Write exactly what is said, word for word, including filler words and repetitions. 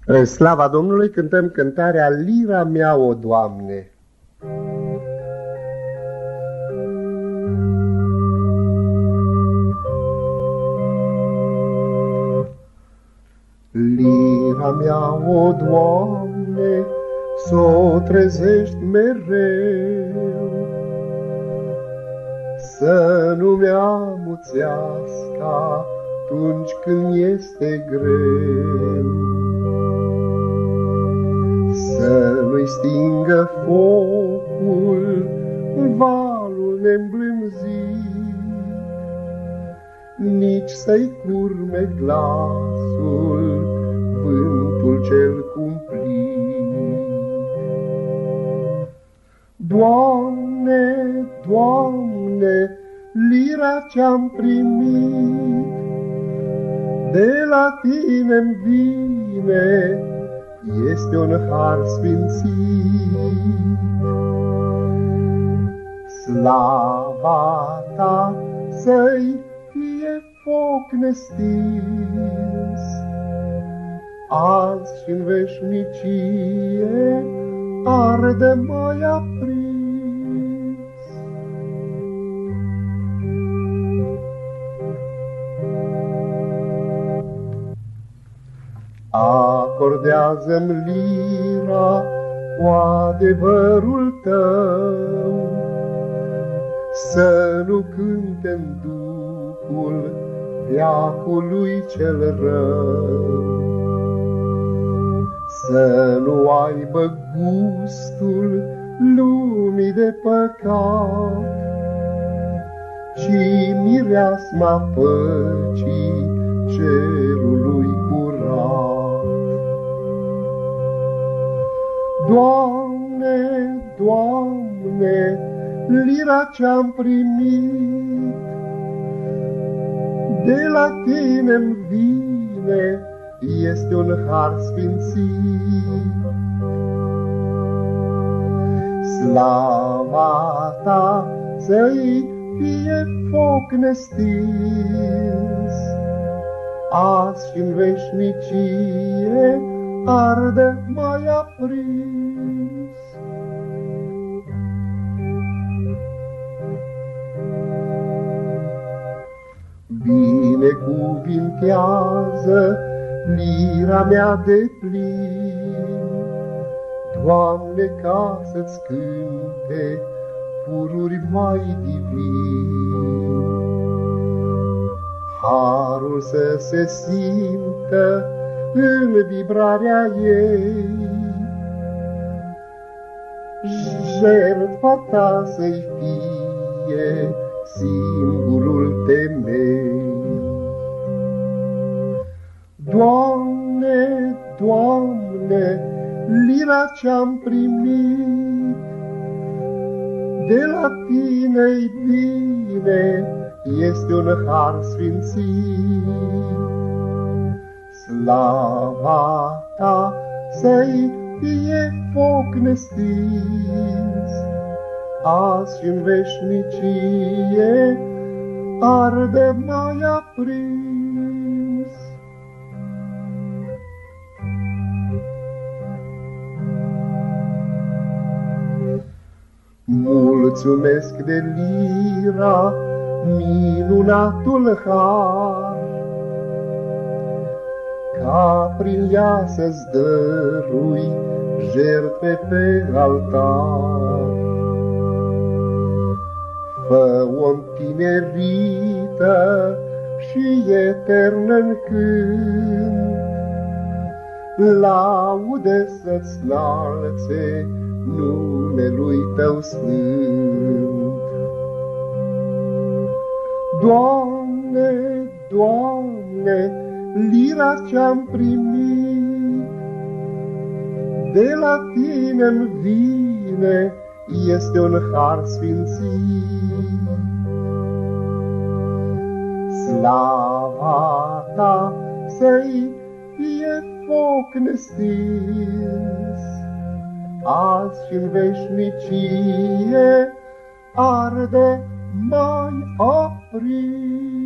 În slava Domnului cântăm cântarea Lira mea, o Doamne. Lira mea, o Doamne, s-o trezești mereu, să nu-mi amuțească atunci când este greu, să nu-i stingă focul valul neîmblânzit, nici să-i curme glasul vântul cel cumplit. Doamne, Doamne, lira ce-am primit de la Tine-mi vine, este un har sfințit. Slava Ta să-i fie foc nestins, azi și-n veșnicie arde mai aprins. Acordează-mi lira cu adevărul Tău, să nu cânte-n duhul veacului cel rău, să nu aibă gustul lumii de păcat, ci mireasma păcii cerului curat. Doamne, Doamne, lira ce-am primit de la Tine-mi vine, este un har sfințit. Slava Ta să-i fie foc nestins, azi și-n veșnicie arde mai aprins. Binecuvintează lira mea de plin, Doamne, ca să-ți cânte pururi mai divin. Harul să se simtă în vibrarea ei, jertfa Ta să-i fie singurul temei. Doamne, Doamne, lira ce-am primit de la Tine-i vine, este un har sfințit. Slava Ta să-i fie foc nestins, azi și-n veșnicie arde mai aprins. Mulțumesc de lira, minunatul har, ca prin ea să-ți dărui jertfe pe altar. Fă-o întinerită și eternă-n cânt, laude să-ți înalțe numelui Tău sfânt. Doamne, Doamne, lira ce-am primit de la Tine-mi vine, este un har sfințit. Slava Ta să-i fie foc nestins, azi și-n veșnicie arde mai aprins.